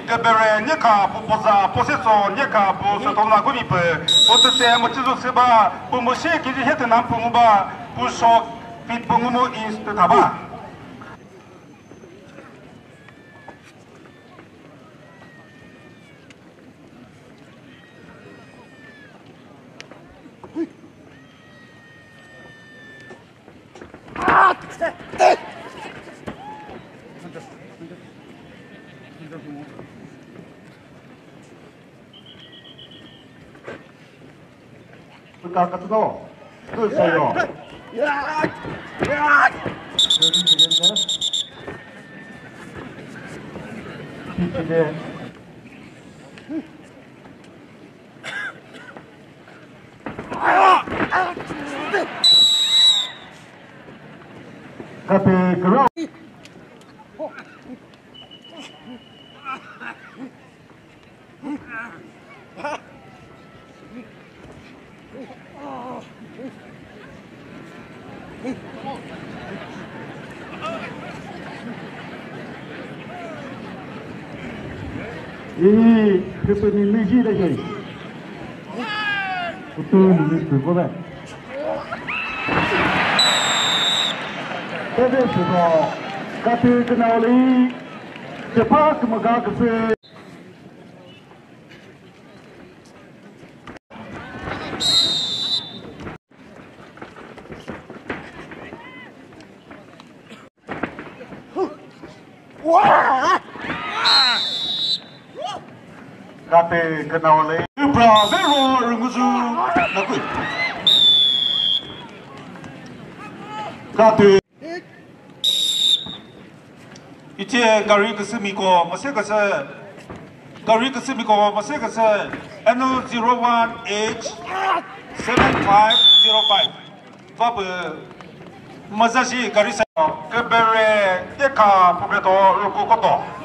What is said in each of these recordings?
个别人你看不是不是说你看不是同那个米不，我这些么记住是吧？不么些给这些的男朋友吧，不说比朋友么意思的他吧。부탁 같은거 또 있어요. 이제 카페 그라운드 이 대표님 의지를 어떤 의지 들고래 대대에서 카페 그나올리 대파크 마가크페 카페 그나올리 브라베로 르구주 나쿠 카페 이제 가리 그스미고 뭐세가서 가리 그스미고 뭐세가서 N0187505 바브 마자시 가리사 그베레 데카 포베도 루코코토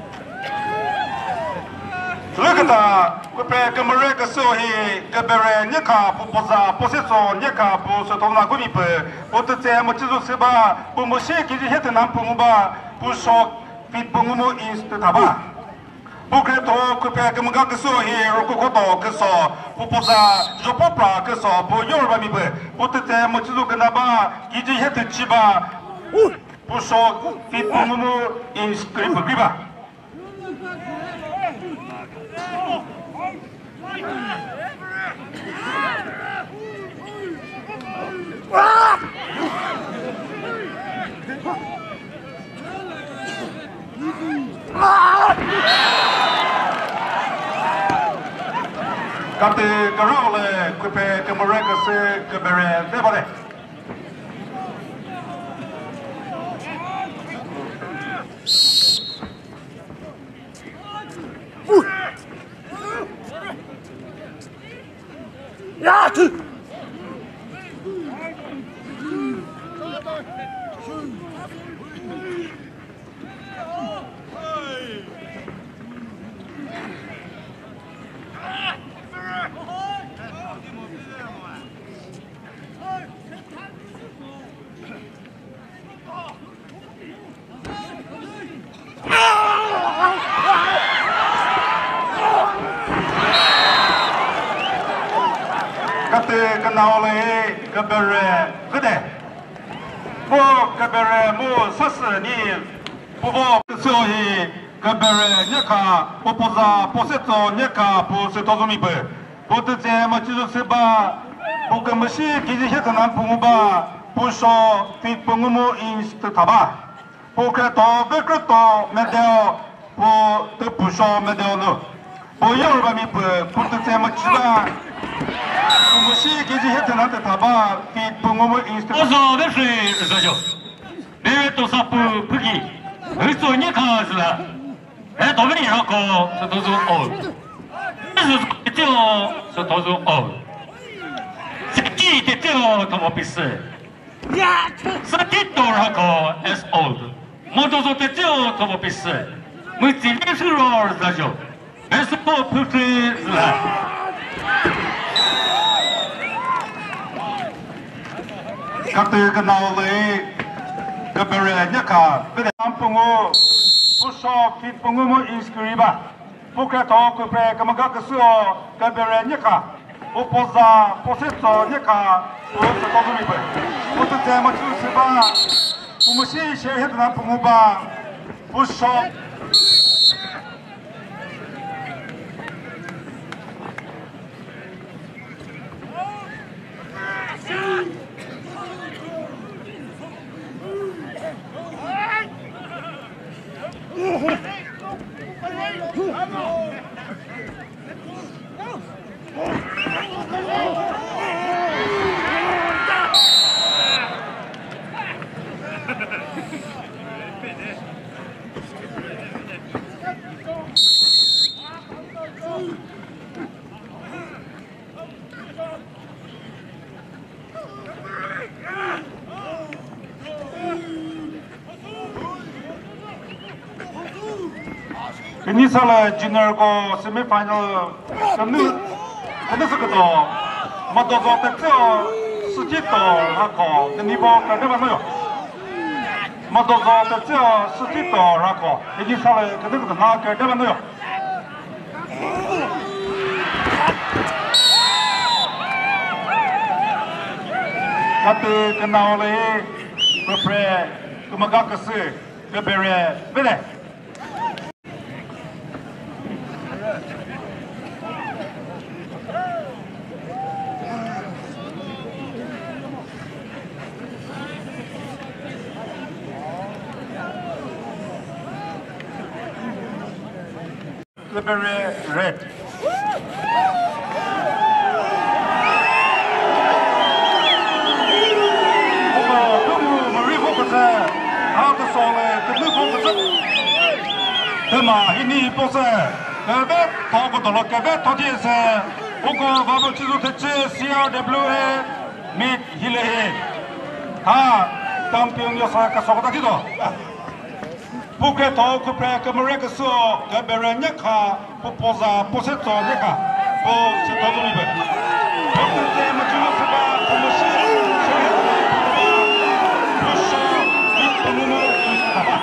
Lugata, kupe kemere kesohi kebere nyeka pupoza poseso nyeka posotona gumipe potete mochizu seba pomoshi kiji hete nam pomoba pushok fit pomomo inst taba pokreto kupe kemga kesohi rokokoto keso pupoza jopopra keso po yorba mipe potete mochizu ganaba kiji hete chiba pushok fit pomomo inst griba Kate Garole, Kupe, Kamareka, Kabere, Devale. Kate Kanaole, Kabere, Gede. Mo Kabere, Mo Sassani, Povo, Sohi, Kabere, Nyaka, Popoza, Poseto, Nyaka, Posetozumipe. Potete, Machizo Seba, Pokamashi, Kizihetanan Pumuba, Pusho, Fit Pungumu Inst Taba. Pokreto, Bekreto, Medeo, Po, the Pusho, Medeo. Po Yoruba Mipe, Potete, Machiza. Pomoshi kiji hete nate taba fit pongomo instrument. Ozo deshi zajo. Beto sapu pugi. Uso ni kazla. Dobri roko sotozu o. Esu teteo sotozu o. Seki teteo tomopise. Sakito roko es old. Motozo teteo tomopise. Mutsi nesuro zajo. Espo puti zla. Kate Kanaole, Kabere, Nyaka, Bedam Pongo, 不少fit pengumu inscriba. Porque toco pre kamaga kesuo kebere nyeka. Opoza poseto nyeka. Osa togo mibe. Oto tema tu seba. Umushi shehet na penguba.不少。Ini salah junior ko semifinal kami sekitar madozo tekso sejito rako nibo kerja mana yo madozo tekso sejito rako ini salah kita nak kerja mana yo tapi kenal leh berpre kemagak kesih kebere bede. Liberty red. Tema ini pose, kebet tahu tu lok kebet tadi se, uko babu cizu tece CRWA mid hilehe, ha kampion yo saya kasok tadi tu. Bukan tahu kupre kemereka so keberanya ka popoza poseto neka po setahu ni ber. Bukan saya macam sebab promosi saya poso itu nomor apa?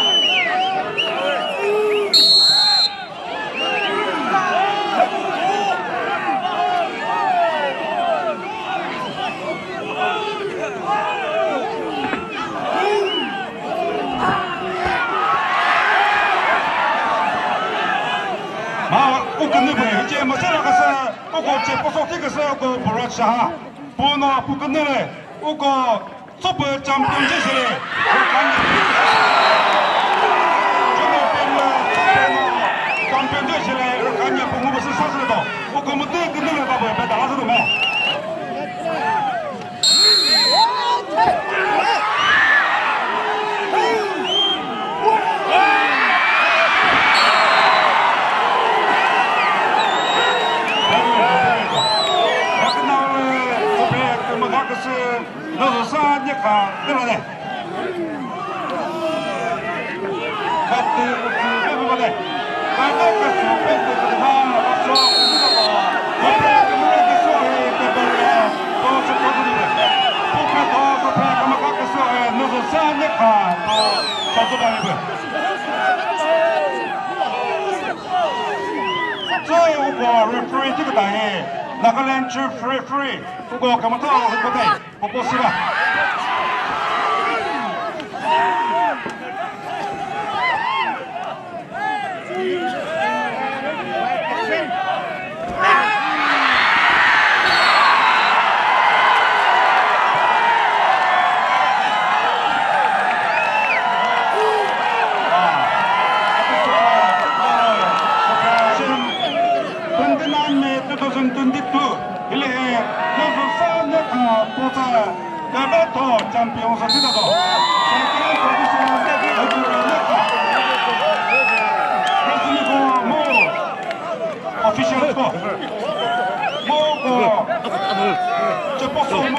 Bukan ni boleh, je masalah kasa, uko je posok tiga saya uko berat sah, puna bukan ni le, uko super champion je sih, bukan. Cuma pena champion je sih, rekannya pengurus sah sih tu, uko mesti kena le bapak, beda lah tu meh. Lalu saatnya kan, mana? Kata itu mana? Kata kesukaan kesukaan masuk itu apa? Mereka kesukaan kebenaran, oh seperti itu. Bukan tahu kebenaran mereka kesukaan. Lalu saatnya kan, satu kali ber. Saya ubah referee itu tadi. Nagaland free, ugo kamu tahu betul, popos lah. Champion sa sila to. Champion position Resmi ko mo official ko. Mo ko. Ceposo